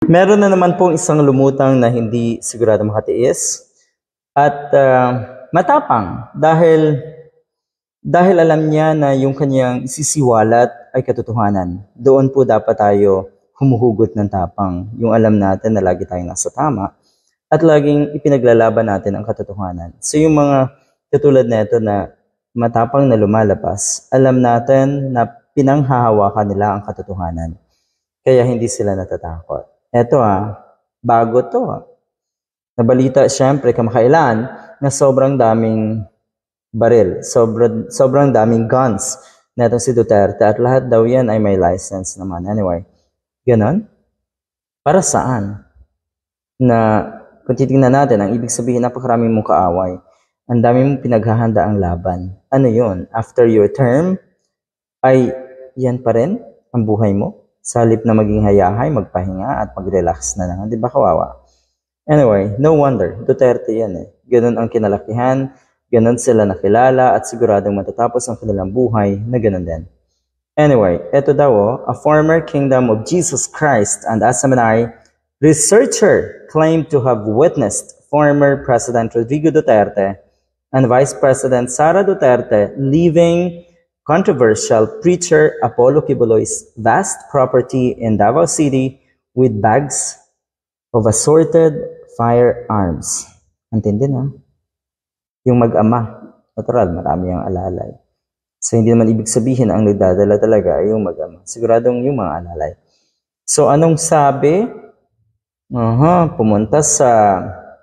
Meron na naman pong isang lumutang na hindi sigurado makatiis at matapang dahil alam niya na yung kanyang isisiwalat ay katotohanan. Doon po dapat tayo humuhugot ng tapang. Yung alam natin na lagi tayong nasa tama at laging ipinaglalaban natin ang katotohanan. So yung mga katulad nito na matapang na lumalabas, alam natin na pinanghahawakan nila ang katotohanan. Kaya hindi sila natatakot. Eto bago to. Nabalita siyempre kamakailan na sobrang daming baril, sobrang daming guns na itong si Duterte at lahat daw yan ay may license naman. Anyway, ganon? Para saan? Na kung titingnan natin, ang ibig sabihin napakaraming mong kaaway. Ang dami mong pinaghahanda ang laban. Ano yun? After your term, ay yan pa rin ang buhay mo? Sa halip na maging hayahay, magpahinga at mag-relax na lang. Di ba kawawa? Anyway, no wonder. Duterte yan eh. Ganun ang kinalakihan, ganun sila nakilala at siguradong matatapos ang kanilang buhay na ganun din. Anyway, eto daw a former Kingdom of Jesus Christ and SMNI researcher claimed to have witnessed former President Rodrigo Duterte and Vice President Sara Duterte leaving controversial preacher Apollo Kibuloy's vast property in Davao City with bags of assorted firearms. Antindi na? Yung mag-ama, natural, marami ang alalay. So, hindi naman ibig sabihin ang nagdadala talaga ay yung mag-ama. Siguradong yung mga alalay. So, anong sabi? Pumunta sa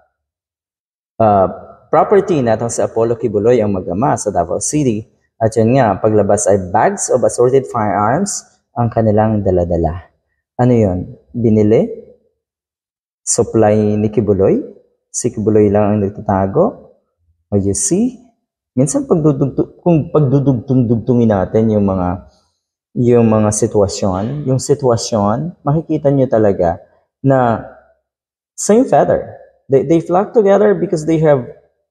property na sa Apollo Kibuloy ang mag-ama sa Davao City. At yun nga, paglabas ay bags of assorted firearms ang kanilang daladala. Ano yun? Binili? Supply ni Kibuloy? Si Kibuloy lang ang nagtatago? O you see? Minsan kung pagdudugtong-dugtungin natin yung mga sitwasyon, makikita nyo talaga na same feather. They flock together because they have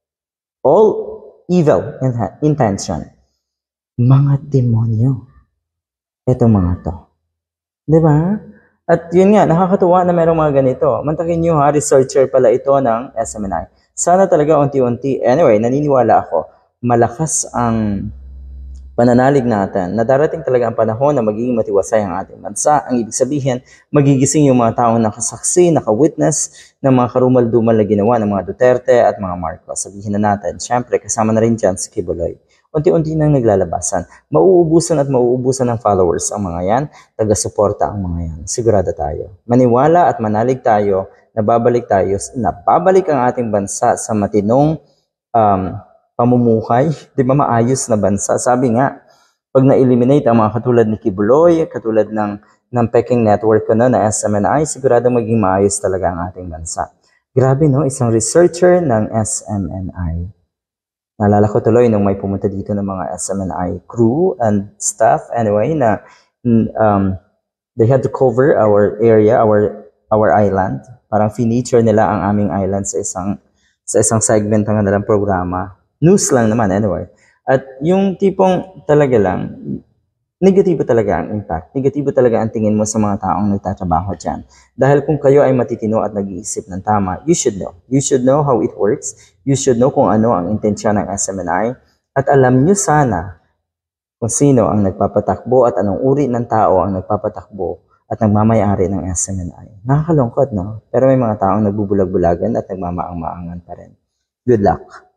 all evil intention. Mga demonyo. Ito mga to. Diba? At yun nga, nakakatuwa na merong mga ganito. Mantakin nyo researcher pala ito ng SMNI. Sana talaga unti-unti. Anyway, naniniwala ako, malakas ang pananalig natin na darating talaga ang panahon na magiging matiwasay ang ating bansa. Ang ibig sabihin, magigising yung mga taong nakasaksi, nakawitness ng mga karumal-dumal na ginawa ng mga Duterte at mga Marcos. Sabihin na natin, syempre, kasama na rin dyan si Kibuloy. Unti-unti nang naglalabasan. Mauubusan ng followers ang mga yan, taga-suporta ang mga yan. Sigurado tayo. Maniwala at manalig tayo, nababalik ang ating bansa sa matinong pamumuhay, di ba maayos na bansa? Sabi nga, pag na-eliminate ang mga katulad ni Kibuloy, katulad ng Peking Network na SMNI, sigurado maging maayos talaga ang ating bansa. Grabe no, isang researcher ng SMNI. Naalala ko tuloy nung may pumunta dito ng mga SMNI crew and staff, anyway, na they had to cover our area, our island. Parang feature nila ang aming island sa isang segment ng kanilang programa. News lang naman, anyway. At yung tipong talaga lang, negatibo talaga ang impact. Negatibo talaga ang tingin mo sa mga taong nagtatrabaho dyan. Dahil kung kayo ay matitino at nag-iisip ng tama, you should know. You should know how it works. You should know kung ano ang intensyon ng SMNI. At alam nyo sana kung sino ang nagpapatakbo at anong uri ng tao ang nagpapatakbo at nagmamayari ng SMNI. Nakakalungkot, no? Pero may mga taong nagbubulag-bulagan at nagmamaang-maangan pa rin. Good luck.